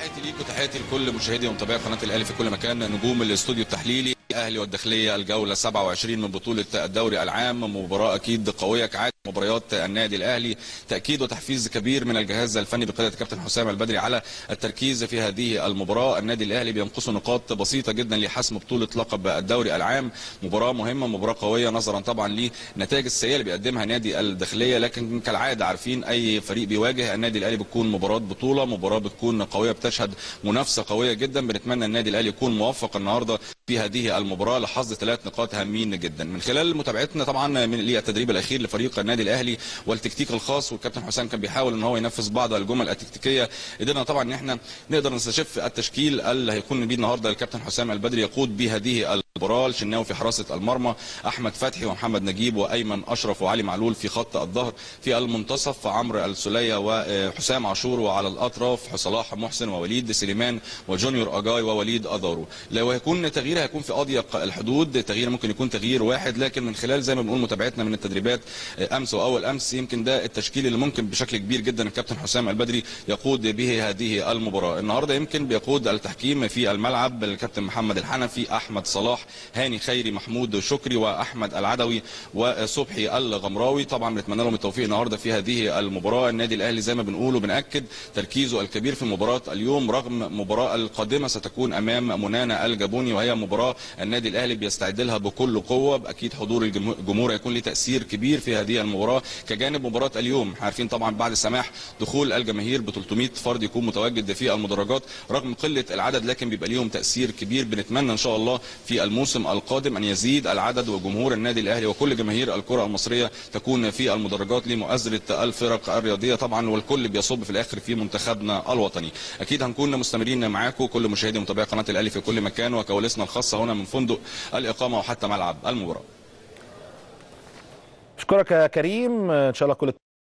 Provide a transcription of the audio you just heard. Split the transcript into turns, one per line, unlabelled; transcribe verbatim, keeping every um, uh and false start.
تحياتي ليك وتحياتي لكل مشاهدي ومتابعي قناه الاهلي في كل مكان. نجوم الاستوديو التحليلي الاهلي والداخليه الجوله سبعة وعشرين من بطوله الدوري العام، مباراه اكيد قويه كعاده مباريات النادي الاهلي، تاكيد وتحفيز كبير من الجهاز الفني بقياده الكابتن حسام البدري على التركيز في هذه المباراه. النادي الاهلي بينقصه نقاط بسيطه جدا لحسم بطوله لقب الدوري العام، مباراه مهمه مباراه قويه نظرا طبعا لنتائج السيئه اللي بيقدمها نادي الداخليه، لكن كالعاده عارفين اي فريق بيواجه النادي الاهلي بتكون مباراه بطوله، مباراه بتكون قويه بتشهد منافسه قويه جدا. بنتمنى النادي الاهلي يكون موفق النهارده في هذه المباراه لحظ ثلاث نقاط هامين جدا. من خلال متابعتنا طبعا من التدريب الاخير لفريق النادي الاهلي والتكتيك الخاص، والكابتن حسام كان بيحاول ان هو ينفذ بعض الجمل التكتيكيه، قدرنا طبعا ان احنا نقدر نستشف التشكيل اللي هيكون بيه النهارده الكابتن حسام البدري يقود بهذه المباراه. الشناوي في حراسه المرمى، احمد فتحي ومحمد نجيب وايمن اشرف وعلي معلول في خط الظهر، في المنتصف عمرو السوليه وحسام عاشور، وعلى الاطراف صلاح محسن ووليد سليمان وجونيور اجاي ووليد ادارو. لو هيكون تغيير هيكون في اضيق الحدود، تغيير ممكن يكون تغيير واحد، لكن من خلال زي ما بنقول متابعتنا من التدريبات امس واول امس يمكن ده التشكيل اللي ممكن بشكل كبير جدا الكابتن حسام البدري يقود به هذه المباراه. النهارده يمكن بيقود التحكيم في الملعب الكابتن محمد الحنفي، احمد صلاح، هاني خيري، محمود شكري واحمد العدوي وصبحي الغمراوي. طبعا بنتمنى لهم التوفيق النهارده في هذه المباراه. النادي الاهلي زي ما بنقول وبناكد تركيزه الكبير في مباراه اليوم، رغم المباراه القادمه ستكون امام منانا الجابوني، وهي مباراه النادي الاهلي بيستعد لها بكل قوه. اكيد حضور الجمهور هيكون له تاثير كبير في هذه المباراه، كجانب مباراه اليوم عارفين طبعا بعد سماح دخول الجماهير ب ثلاثمائة فرد يكون متواجد في المدرجات، رغم قله العدد لكن بيبقى ليهم تاثير كبير. بنتمنى ان شاء الله في الموسم القادم ان يزيد العدد وجمهور النادي الاهلي وكل جماهير الكره المصريه تكون في المدرجات لمؤازره الفرق الرياضيه طبعا، والكل بيصب في الاخر في منتخبنا الوطني. اكيد هنكون مستمرين معاكم كل مشاهدي ومتابعي قناه الاهلي في كل مكان، وكواليسنا الخاصه هنا من فندق الاقامه وحتى ملعب المباراه.
اشكرك يا كريم، ان شاء الله كل